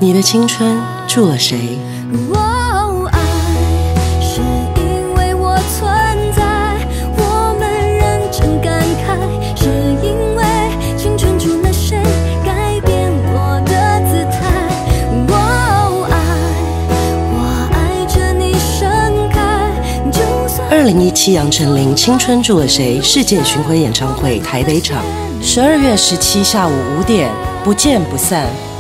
你的青春住了谁？ 爱是因为我存在，我们认真感慨，是因为青春住了谁，改变我的姿态。我爱着你盛开，就算 2017杨丞琳《青春住了谁》世界巡回演唱会台北场，12月17下午5点，不见不散。